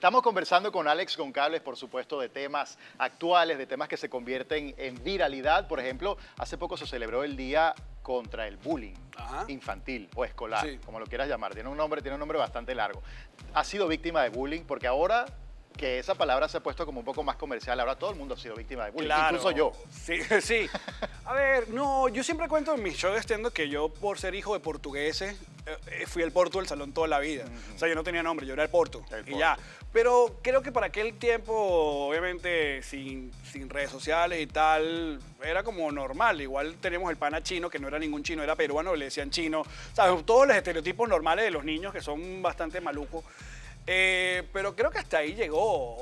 Estamos conversando con Alex Goncalves, por supuesto, de temas actuales, de temas que se convierten en viralidad. Por ejemplo, hace poco se celebró el Día contra el Bullying infantil o escolar, como lo quieras llamar. Tiene un nombre bastante largo. ¿Ha sido víctima de bullying? Porque ahora que esa palabra se ha puesto como un poco más comercial, ahora todo el mundo ha sido víctima de bullying, incluso yo. Sí, sí. A ver, no, yo siempre cuento en mis shows de stand-up que yo, por ser hijo de portugueses, fui el Porto del salón toda la vida. O sea, yo no tenía nombre, yo era el Porto. Y ya. Pero creo que para aquel tiempo, obviamente, sin redes sociales y tal, era como normal. Igual teníamos el pana chino, que no era ningún chino, era peruano, le decían chino. ¿Sabes? Todos los estereotipos normales de los niños que son bastante malucos. Pero creo que hasta ahí llegó,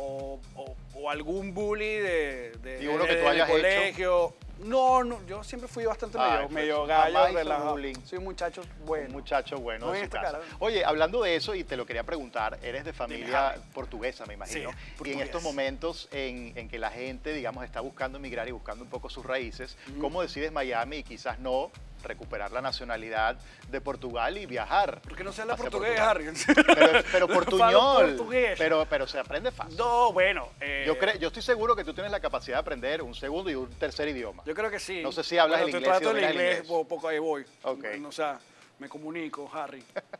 o algún bully ¿Y uno que tú hayas colegio. Hecho? No, yo siempre fui bastante medio gallo, relajado. Soy un muchacho bueno. Un muchacho bueno de su casa. Oye, hablando de eso, y te lo quería preguntar, eres de familia portuguesa, me imagino. Sí, y en estos momentos en que la gente, digamos, está buscando emigrar y buscando un poco sus raíces, ¿cómo decides Miami y quizás no recuperar la nacionalidad de Portugal y viajar? Porque no se habla portugués, Harry. Pero portuñol. Pero se aprende fácil. No, bueno. Yo estoy seguro que tú tienes la capacidad de aprender un segundo y un tercer idioma. Yo creo que sí. No sé si hablas el inglés. Trato el inglés, poco ahí voy. Okay. O sea, me comunico, Harry.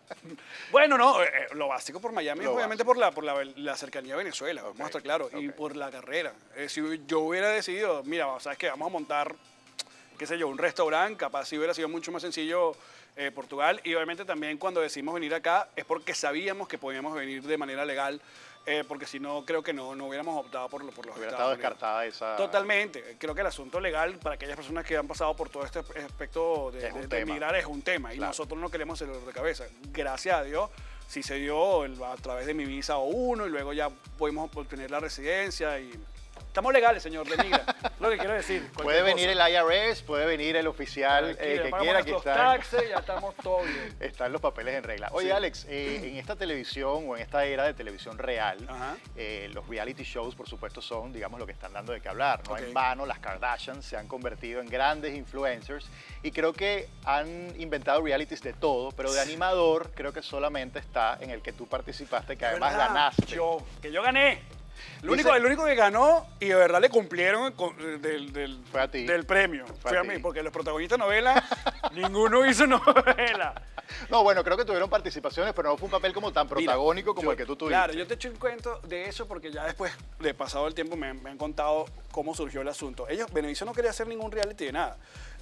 Bueno, no, lo básico por Miami es obviamente por la cercanía a Venezuela, vamos a estar claros, y por la carrera. Si yo hubiera decidido, mira, ¿sabes qué? Vamos a montar, qué sé yo, un restaurante, capaz si hubiera sido mucho más sencillo Portugal. Y obviamente también cuando decidimos venir acá es porque sabíamos que podíamos venir de manera legal, porque si no, creo que no hubiéramos optado por los Estados Hubiera estado Unidos. descartada esa... Totalmente. Creo que el asunto legal para aquellas personas que han pasado por todo este aspecto de emigrar es un tema. Y nosotros no queremos el dolor de cabeza. Gracias a Dios, sí se dio a través de mi visa O1 y luego ya pudimos obtener la residencia y... Estamos legales, señor de migra, lo que quiero decir. Puede venir el IRS, puede venir el oficial que quiera, que está. Taxes, ya estamos todo bien. Están los papeles en regla. Oye, Alex, en esta televisión o en esta era de televisión real, los reality shows, por supuesto, son, digamos, lo que están dando de qué hablar. No en vano, las Kardashians se han convertido en grandes influencers y creo que han inventado realities de todo, pero de animador creo que solamente está en el que tú participaste, que además ganaste. Que yo gané. El único que ganó y de verdad le cumplieron fue a ti. Del premio. Fue a mí, porque los protagonistas de novela, ninguno hizo novela. No, bueno, creo que tuvieron participaciones, pero no fue un papel como tan protagónico como el que tú tuviste. Claro, yo te echo un cuento de eso porque ya después de pasado el tiempo me han contado cómo surgió el asunto. Venevisión no quería hacer ningún reality de nada.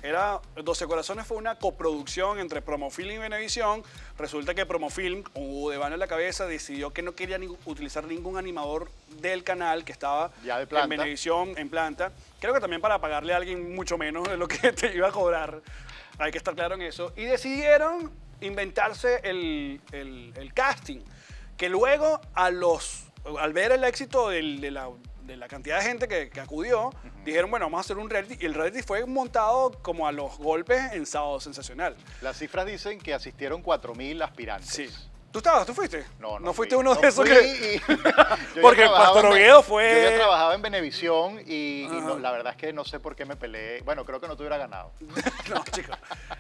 12 Corazones fue una coproducción entre Promofilm y Venevisión. Resulta que Promofilm, con Hugo Devane en la cabeza, decidió que no quería utilizar ningún animador del canal que estaba en Venevisión en planta. Creo que también para pagarle a alguien mucho menos de lo que te iba a cobrar. Hay que estar claro en eso. Y decidieron inventarse el casting, que luego al ver el éxito de la cantidad de gente que acudió, dijeron, bueno, vamos a hacer un reality. Y el reality fue montado como a los golpes en Sábado Sensacional. Las cifras dicen que asistieron 4.000 aspirantes. Sí. ¿Tú fuiste? No fuiste uno de esos que... Porque el Pastor Oviedo fue... Yo ya trabajaba en Venevisión y la verdad es que no sé por qué me peleé. Bueno, creo que no te hubiera ganado. No, chicos.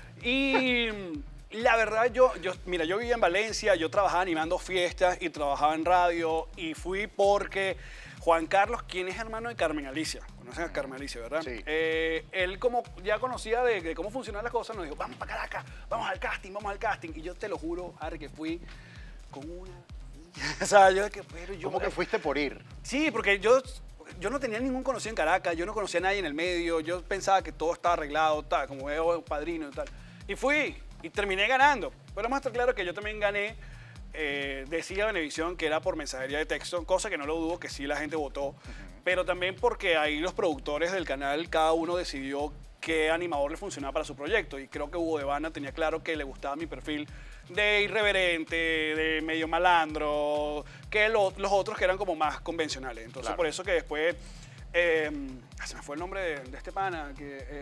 Y la verdad, mira, yo vivía en Valencia, yo trabajaba animando fiestas y trabajaba en radio y fui porque Juan Carlos, quien es hermano de Carmen Alicia, conocen a Carmen Alicia, ¿verdad? Sí. Él como ya conocía de cómo funcionaban las cosas, nos dijo, vamos para Caracas, vamos al casting. Y yo te lo juro, Harry, que fui con una... O sea, ¿Cómo que fuiste por ir? Sí, porque yo no tenía ningún conocido en Caracas, yo no conocía a nadie en el medio, yo pensaba que todo estaba arreglado, como veo padrino y tal. Y fui, y terminé ganando. Pero más está claro que yo también gané. Decía Venevisión que era por mensajería de texto, cosa que no lo dudo, que sí la gente votó, pero también porque ahí los productores del canal, cada uno decidió qué animador le funcionaba para su proyecto, y creo que Hugo Devane tenía claro que le gustaba mi perfil de irreverente, de medio malandro, que los otros que eran como más convencionales. Entonces por eso que después, se me fue el nombre de este pana,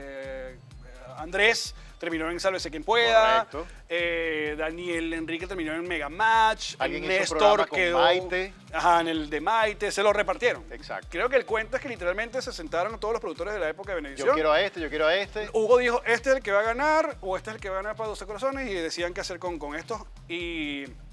Andrés terminó en Sálvese Quien Pueda. Correcto. Daniel Enrique terminó en Mega Match. Alguien hizo Néstor con quedó Maite. En el de Maite, se lo repartieron. Exacto. Creo que el cuento es que literalmente se sentaron todos los productores de la época de Venevisión. Yo quiero a este, yo quiero a este. Hugo dijo, este es el que va a ganar, o este es el que va a ganar para 12 Corazones, y decían qué hacer con estos. Y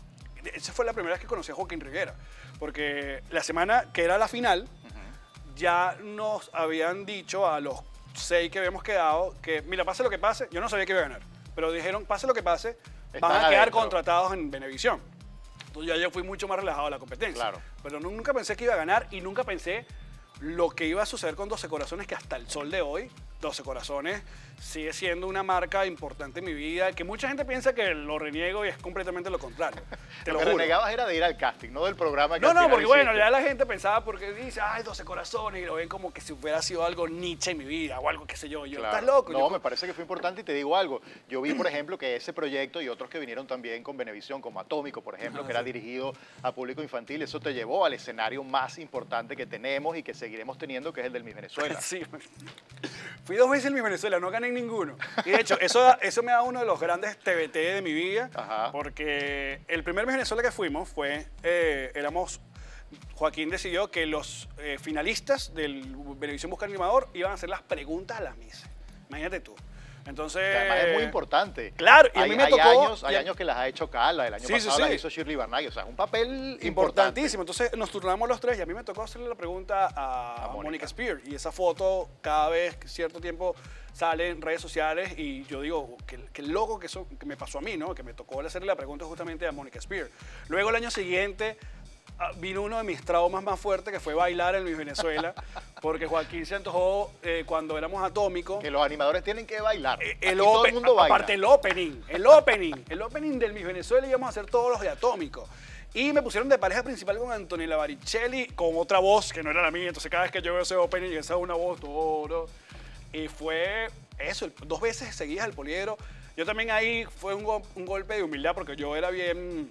esa fue la primera vez que conocí a Joaquín Rivera, porque la semana que era la final, ya nos habían dicho a los 6 que habíamos quedado que, mira, pase lo que pase, yo no sabía que iba a ganar, pero dijeron, pase lo que pase, van a quedar contratados en Venevisión. Entonces ya yo fui mucho más relajado a la competencia. Claro. Pero nunca pensé que iba a ganar y nunca pensé lo que iba a suceder con 12 Corazones, que hasta el sol de hoy, 12 Corazones sigue siendo una marca importante en mi vida, que mucha gente piensa que lo reniego y es completamente lo contrario. Te lo que renegabas era de ir al casting, no del programa que No, no, porque bueno, ya la gente pensaba, porque dice, ay, 12 Corazones, y lo ven como que si hubiera sido algo Nietzsche en mi vida o algo, qué sé yo. Claro. ¿Estás loco? No, me parece que fue importante y te digo algo. Yo vi, por ejemplo, que ese proyecto y otros que vinieron también con Venevisión, como Atómico, por ejemplo, que era dirigido a público infantil, eso te llevó al escenario más importante que tenemos y que seguiremos teniendo, que es el del Miss Venezuela. Sí, fui 2 veces en Miss Venezuela, no gané en ninguno. Y de hecho, eso me da uno de los grandes TBT de mi vida, porque el primer Miss Venezuela que fuimos fue, Joaquín decidió que los finalistas del Venevisión Busca Animador iban a hacer las preguntas a las Miss. Imagínate tú. Entonces, que además es muy importante. Claro, y a mí me tocó... Hay años que las ha hecho Carla, el año pasado las hizo Shirley Barnay, o sea, es un papel importantísimo. Entonces nos turnamos los 3 y a mí me tocó hacerle la pregunta a Mónica Spear. Y esa foto cada vez, cierto tiempo, sale en redes sociales y yo digo, qué loco que eso que me pasó a mí, ¿no? Que me tocó hacerle la pregunta justamente a Mónica Spear. Luego el año siguiente vino uno de mis traumas más fuertes, que fue bailar en Miss Venezuela, porque Joaquín se antojó cuando éramos Atómicos. Que los animadores tienen que bailar. Todo el mundo baila. Aparte el opening del Miss Venezuela íbamos a hacer todos los de Atómicos. Y me pusieron de pareja principal con Antonella Baricelli, con otra voz que no era la mía. Entonces cada vez que yo veo ese opening, esa es una voz, todo. Y fue eso, 2 veces seguidas al Poliedro. Yo también ahí fue un golpe de humildad, porque yo era bien...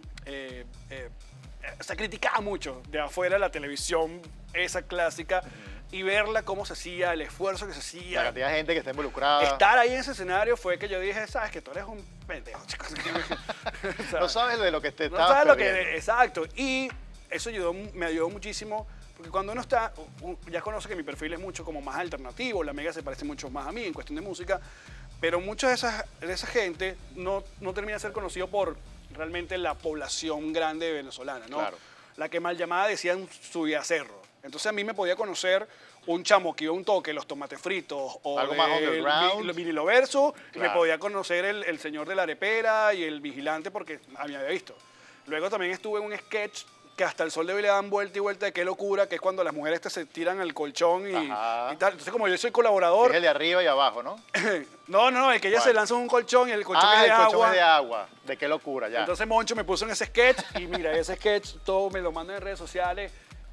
se criticaba mucho de afuera la televisión, esa clásica, y verla cómo se hacía, el esfuerzo que se hacía. La cantidad de gente que está involucrada. Estar ahí en ese escenario fue que yo dije, sabes que tú eres un pendejo, chicos. No sabes de lo que te no estabas sabes perdiendo. lo que... Exacto. Y eso me ayudó muchísimo, porque cuando uno está, ya conoce que mi perfil es mucho como más alternativo, la Mega se parece mucho más a mí en cuestión de música, pero mucha de esa gente no termina de ser conocido por realmente la población grande venezolana, ¿no? Claro. La que mal llamada decían subiacerro. Entonces a mí me podía conocer un chamo que iba a un toque, los tomates fritos, o algo más underground. El vinilo verso, Claro. me podía conocer el señor de la arepera y el vigilante, porque a mí me había visto. Luego también estuve en un sketch que hasta el sol de hoy le dan vuelta y vuelta de qué locura, que es cuando las mujeres se tiran al colchón y tal. Entonces, como yo soy colaborador... Es el de arriba y abajo, ¿no? No, es que ella se lanza en un colchón y el colchón es de agua. agua. El colchón es de agua. De qué locura, ya. Entonces Moncho me puso en ese sketch y mira, ese sketch todo me lo mandan en redes sociales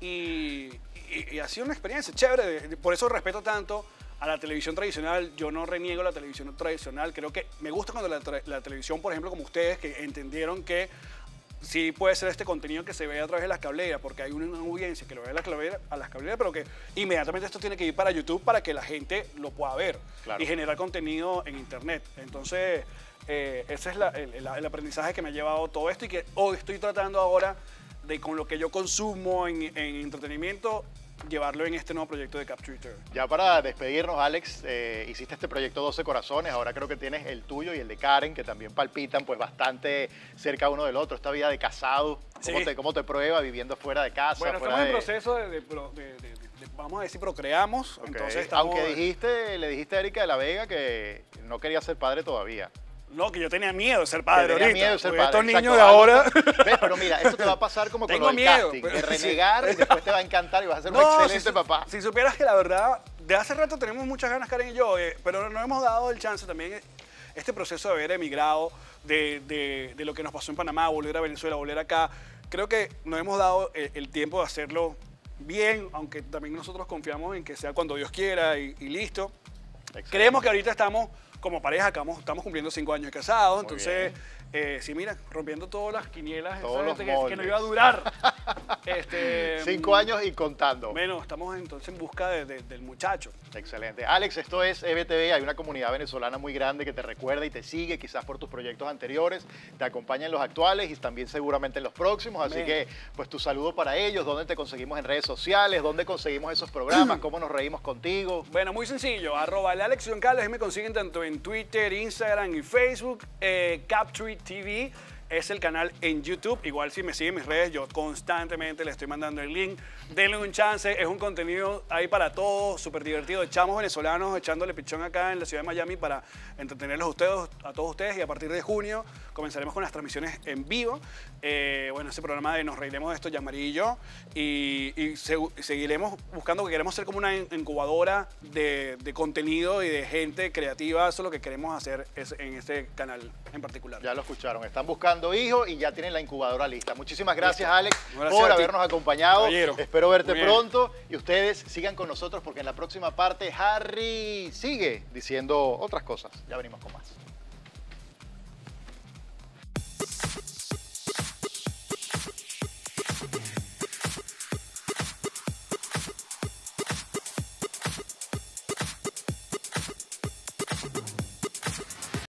y ha sido una experiencia chévere. Por eso respeto tanto a la televisión tradicional. Yo no reniego la televisión tradicional. Creo que me gusta cuando la televisión, por ejemplo, como ustedes, que entendieron que sí puede ser este contenido que se ve a través de las cableras, porque hay una audiencia que lo ve a las cableras, pero que inmediatamente esto tiene que ir para YouTube para que la gente lo pueda ver, claro, y generar contenido en Internet. Entonces, ese es el aprendizaje que me ha llevado todo esto y que hoy estoy tratando ahora de, con lo que yo consumo en entretenimiento, llevarlo en este nuevo proyecto de Captwitter. Ya para despedirnos, Alex, hiciste este proyecto 12 Corazones, ahora creo que tienes el tuyo y el de Karen, que también palpitan pues bastante cerca uno del otro. Esta vida de casado, ¿cómo te prueba viviendo fuera de casa? Bueno, fuera estamos en proceso de vamos a decir, procreamos. Okay. Entonces estamos... Aunque le dijiste a Erika de la Vega que no quería ser padre todavía. No, que yo tenía miedo de ser padre ahorita. Miedo de ser padre. Estos niños de ahora... ¿Ves? Pero mira, eso te va a pasar como con el casting. De renegar y después te va a encantar y vas a ser un excelente papá. Si supieras que la verdad, de hace rato tenemos muchas ganas, Karen y yo, pero no hemos dado el chance también, este proceso de haber emigrado, de lo que nos pasó en Panamá, volver a Venezuela, volver acá. Creo que no hemos dado el tiempo de hacerlo bien, aunque también nosotros confiamos en que sea cuando Dios quiera y listo. Excelente. Creemos que ahorita estamos... Como pareja, estamos cumpliendo 5 años de casados, entonces, sí, mira, rompiendo todas las quinielas, que no iba a durar. 5 años y contando. Bueno, estamos entonces en busca del muchacho. Excelente. Alex, esto es EBTV, hay una comunidad venezolana muy grande que te recuerda y te sigue, quizás por tus proyectos anteriores, te acompaña en los actuales y también seguramente en los próximos, así que, pues, tu saludo para ellos, ¿dónde te conseguimos en redes sociales? ¿Dónde conseguimos esos programas? ¿Cómo nos reímos contigo? Bueno, muy sencillo, @AlexJohnCarlos, me consiguen tanto en Twitter, Instagram y Facebook, Captweet TV. es el canal en YouTube. Igual si me siguen en mis redes, yo constantemente les estoy mandando el link. Denle un chance, es un contenido ahí para todos, súper divertido. Chamos venezolanos echándole pichón acá en la ciudad de Miami para entretenerlos a todos ustedes. Y a partir de junio comenzaremos con las transmisiones en vivo. Bueno, ese programa de Nos Reiremos de Esto, Yamari y yo. Y seguiremos buscando, que queremos ser como una incubadora de contenido y de gente creativa. Eso es lo que queremos hacer en este canal en particular. Ya lo escucharon, están buscando hijos y ya tienen la incubadora lista. Muchísimas gracias, Alex, por habernos acompañado. Caballero. Espero verte pronto y ustedes sigan con nosotros porque en la próxima parte Harry sigue diciendo otras cosas. Ya venimos con más.